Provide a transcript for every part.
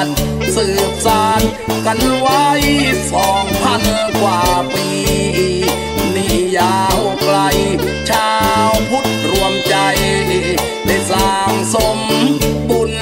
านสืบสานกันไว้2,000 กว่าปีนี่ยาวไกลชาวพุทธรวมใจได้สร้างสมบุญ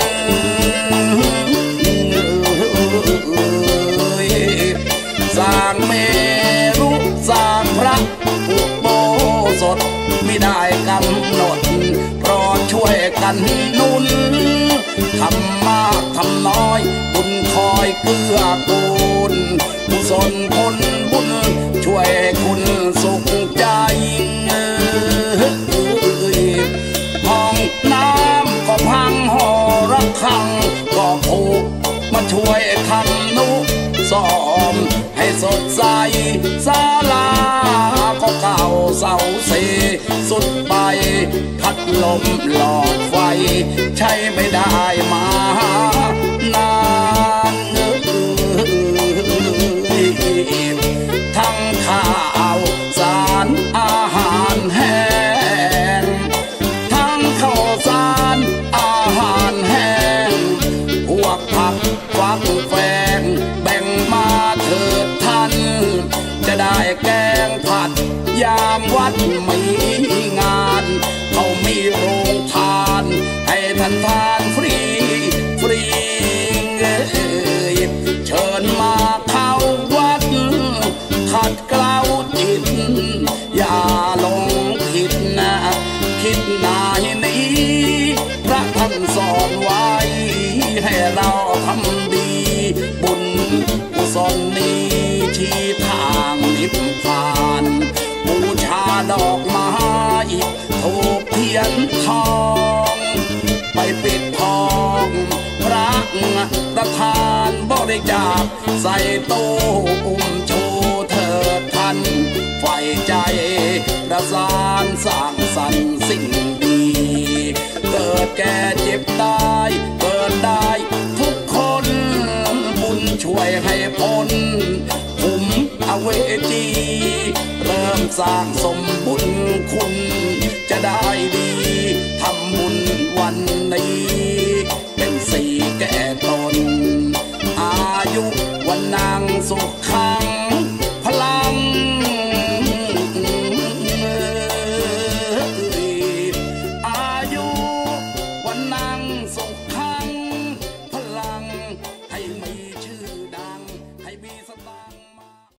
สร้างเมรุสร้างพระอุโบสถไม่ได้กำหนดเพราะช่วยกันนุนทำมากทำน้อยบุญคอยเกื้อกูลกุศลผลบุญช่วยคุณสุขใจห้องน้ำก็พังหอระฆังก็ผูกมาช่วยทำนุซ่อมให้สดใสศาลาก็เก่าเศร้าเสียสุดไปพัดลมหลอดไฟใช้ไม่ได้มานานทั้งข้าวสารอาหารแห้งทั้งข้าวสารอาหารแห้งพวกผักฟักแฟงแบ่งมาเถิดท่านจะได้แกงผัดยามวัดมีงานเขามีโรงทานให้ท่านทานฟรีฟรีเชิญมาเข้าวัดขัดเกลาจิตอย่าลงคิดนะคิดนายนี้พระท่านสอนไว้ให้เราทำดีบุญกุศลนี้ชี้ทางนิพพานบูชาดอกไม้ธูปเทียนทองไปปิดทองพระประธานบริจาคใส่ตู้อุ้มชูเถิดท่านไฟใจประสานสร้างสรรค์สิ่งดีเกิดแก่เจ็บตายเกิดได้ทุกคนบุญช่วยให้พ้นภูมิอเวจีเริ่มสร้างสมบุญคุณจะได้ดีทำบุญวันนี้เป็นสีแก่ตนอายุวันนางสุขขัง